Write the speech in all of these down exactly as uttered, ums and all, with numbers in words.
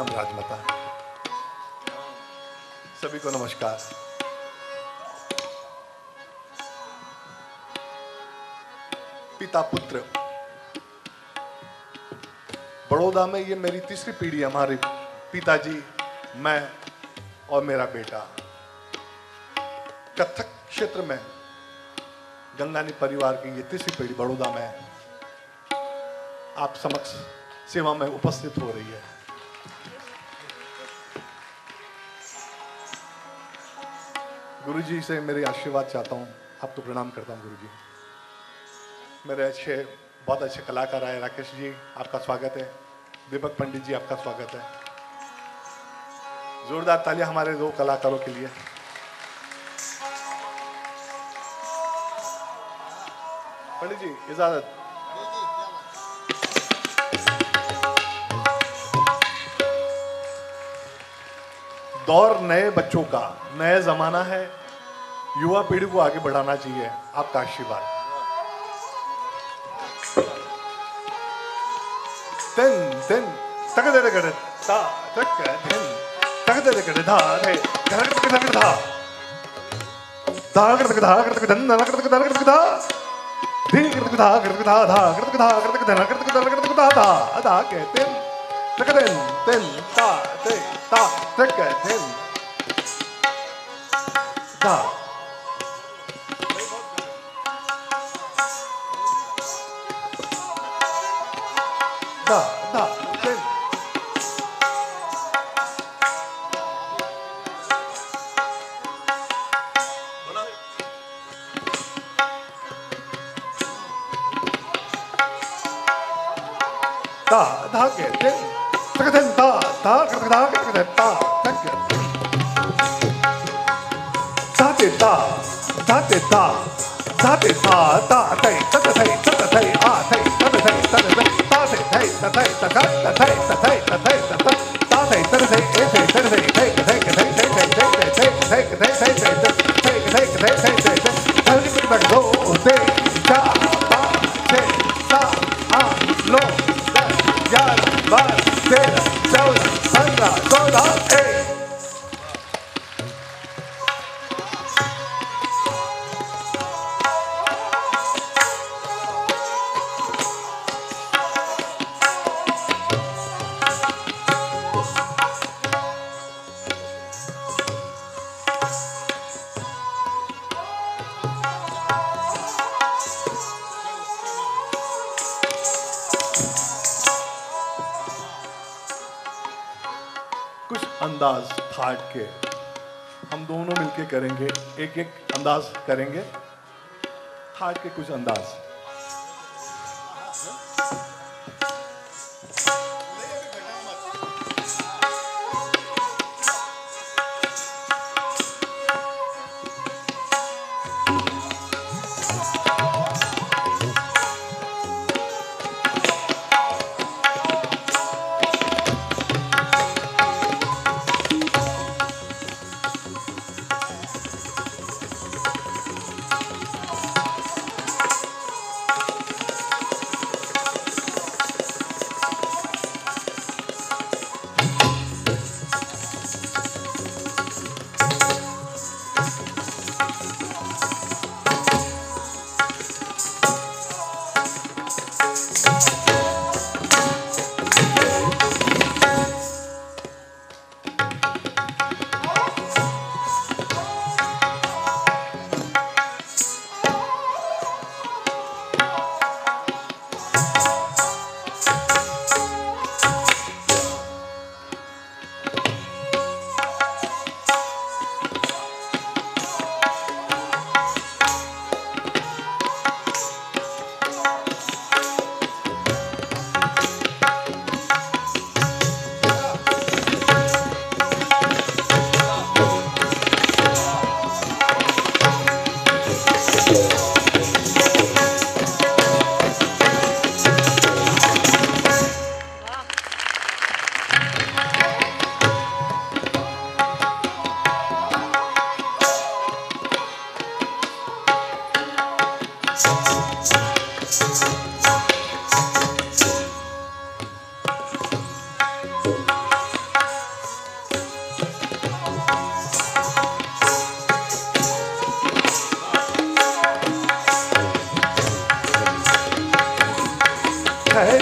प्रणाम राजमाता। सभी को नमस्कार। पिता पुत्र, बड़ौदा में ये मेरी तीसरी पीढ़ी। हमारे पिताजी, मैं और मेरा बेटा कथक क्षेत्र में गंगानी परिवार की ये तीसरी पीढ़ी बड़ौदा में आप समक्ष सेवा में उपस्थित हो रही है। गुरुजी से मेरे आशीर्वाद चाहता हूँ। आपको प्रणाम करता हूँ गुरुजी। मेरे अच्छे बहुत अच्छे कलाकार आए। राकेश जी आपका स्वागत है। दीपक पंडित जी आपका स्वागत है। जोरदार तालियां हमारे दो कलाकारों के लिए। पंडित जी इजाजत। दौर नए बच्चों का, नया जमाना है। युवा पीढ़ी को आगे बढ़ाना चाहिए। आपका आशीर्वाद। तिन तिन तक दे दे गड़े ता तक तिन तक दे दे गड़े धा रे घर तक तक धा धा कर तक धा कर तक धन ना कर तक धा कर तक धा धी कर तक धा कर तक धा धा कर तक धा कर तक धन कर तक धा कर तक धा धा धा के तिन तक तिन तिन ता ते ता तक तिन धा धा धा तिन धा धा के तिन तक तिन धा धा कर तक धा कर तक धा तक धा ते धा धा ते धा धा ते धा धा ते तक ते तक ते आ ते तक ते तक ते ता ते ते तक ते तक ते तक ते तक ते तक ते ता ते तक ते ए ते तक ते ते ते ते ते ते ते ते ते ते ते ते ते ते हल्की पे बैठ दो ते जा पा छे सा आ लो ग्यारह बारह तेरह चौदह पंद्रह सोलह ए कुछ अंदाज ठाट के हम दोनों मिलके करेंगे। एक एक अंदाज करेंगे। ठाट के कुछ अंदाज।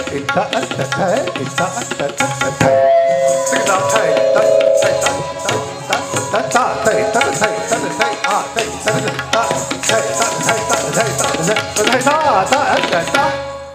ita ta ta ita ta ta ta ta ta ta ta ta ta ta ta ta ta ta ah ta ta ta ta ta ta ta ta ta ta ta ta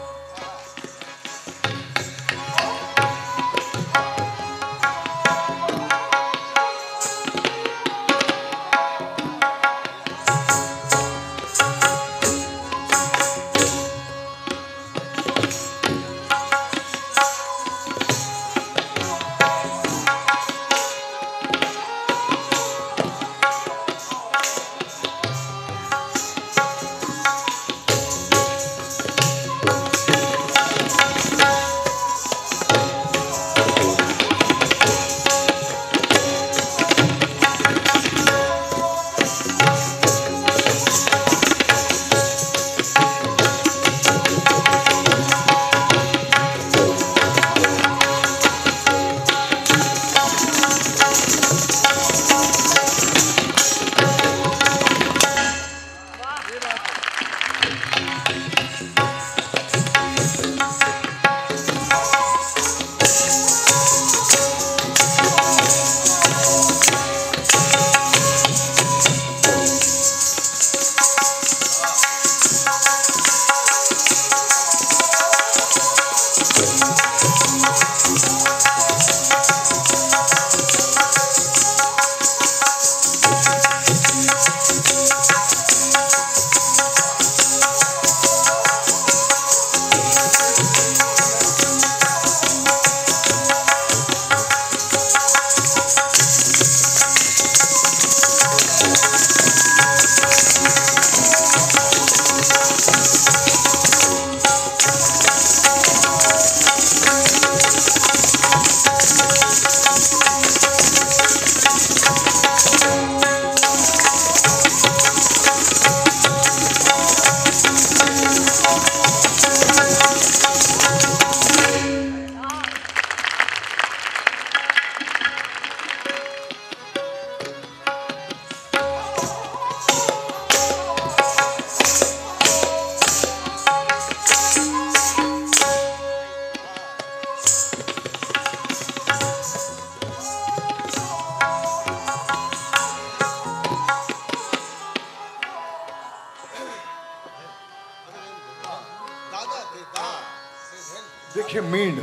देखिए मींड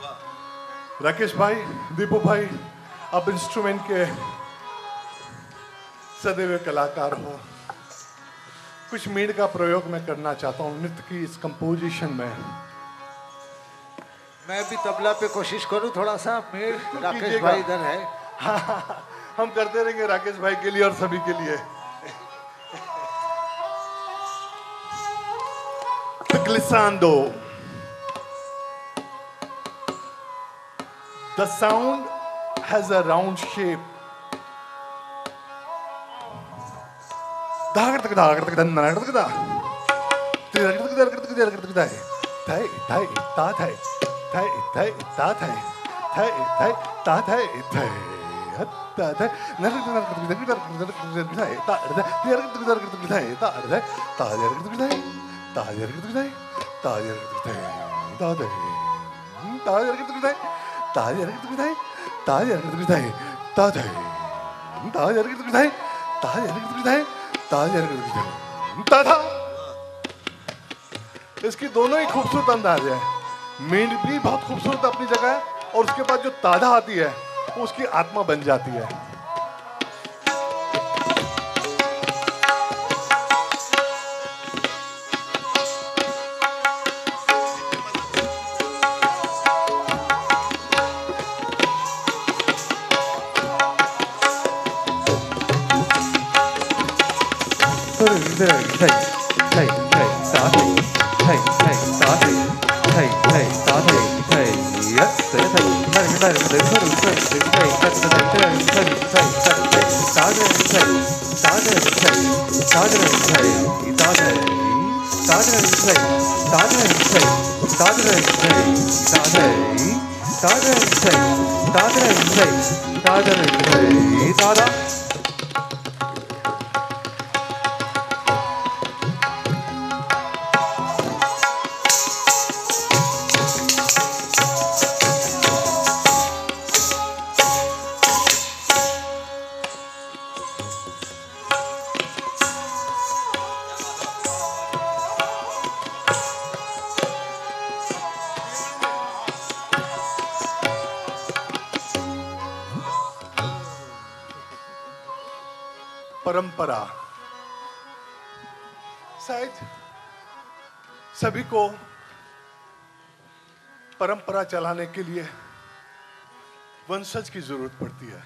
राकेश भाई, दीपू भाई, आप instrument के सदैव कलाकार हो। कुछ मींड का प्रयोग मैं करना चाहता हूँ नृत्य की इस कंपोजिशन में। मैं भी तबला पे कोशिश करूँ थोड़ा सा। मींड राकेश भाई इधर है। हाँ, हाँ, हम करते रहेंगे राकेश भाई के लिए और सभी के लिए। Glissando. The sound has a round shape. इसकी दोनों ही खूबसूरत अंदाज है। मींड भी बहुत खूबसूरत अपनी जगह है और उसके बाद जो ताधा आती है वो उसकी आत्मा बन जाती है। परंपरा। शायद सभी को परंपरा चलाने के लिए वंशज की जरूरत पड़ती है।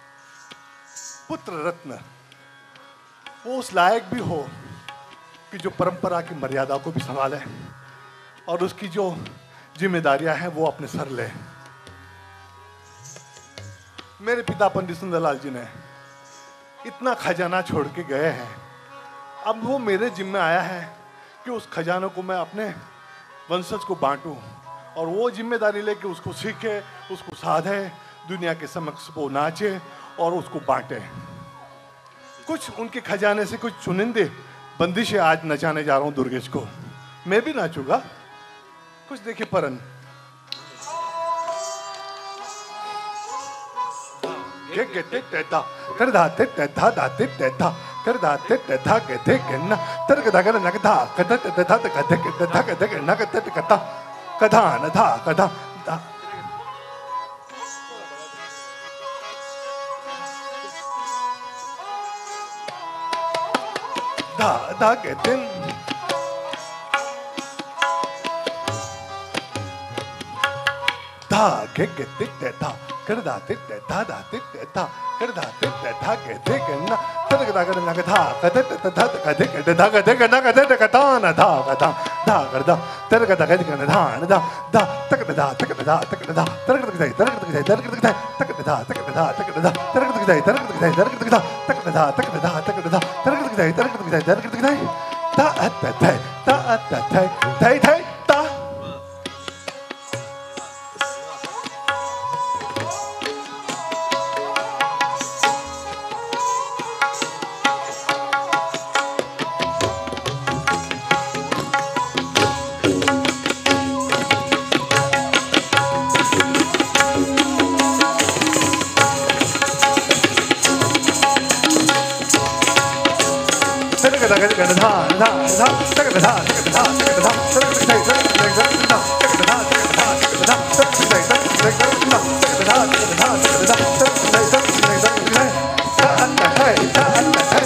पुत्र रत्न वो उस लायक भी हो कि जो परंपरा की मर्यादा को भी संभाले और उसकी जो जिम्मेदारियां हैं वो अपने सर ले। मेरे पिता पंडित सुंदरलाल जी ने इतना खजाना छोड़ के गए हैं, अब वो मेरे जिम्मे आया है कि उस खजाने को मैं अपने वंशज को बांटूं और वो जिम्मेदारी लेके उसको सीखे, उसको साधे, दुनिया के समक्ष वो नाचे और उसको बांटे। कुछ उनके खजाने से कुछ चुनिंदे बंदिशें आज नचाने जा रहा हूं दुर्गेश को। मैं भी नाचूंगा। कुछ देखिए परन के गेते तेता कर दाते तेता दाते तेता कर दाते तेता गेते गेना तर गदा कर नगदा कदा तेता कदा तेता कदा गेना कदा कदा कदा न था कदा धा धा कहते धा के कहते तेता कर दाते तेता दाते तेता कर दाते तेता कहते कहना तर गदा कर ना कथा कदे तेता कदे कदे धा कदे करना कदे कथा न था कथा धा कर दा तर गदा कदे करना धा न दा दा तक दा तक दा तक दा तर गदा कदे तर गदा तर गदा तक दा तक दा तक दा तर गदा कदे तर गदा तर गदा तक दा तक दा तक दा तर गदा कदे तर गदा तर गदा ता ता ता ता ता ता ता ता Hey,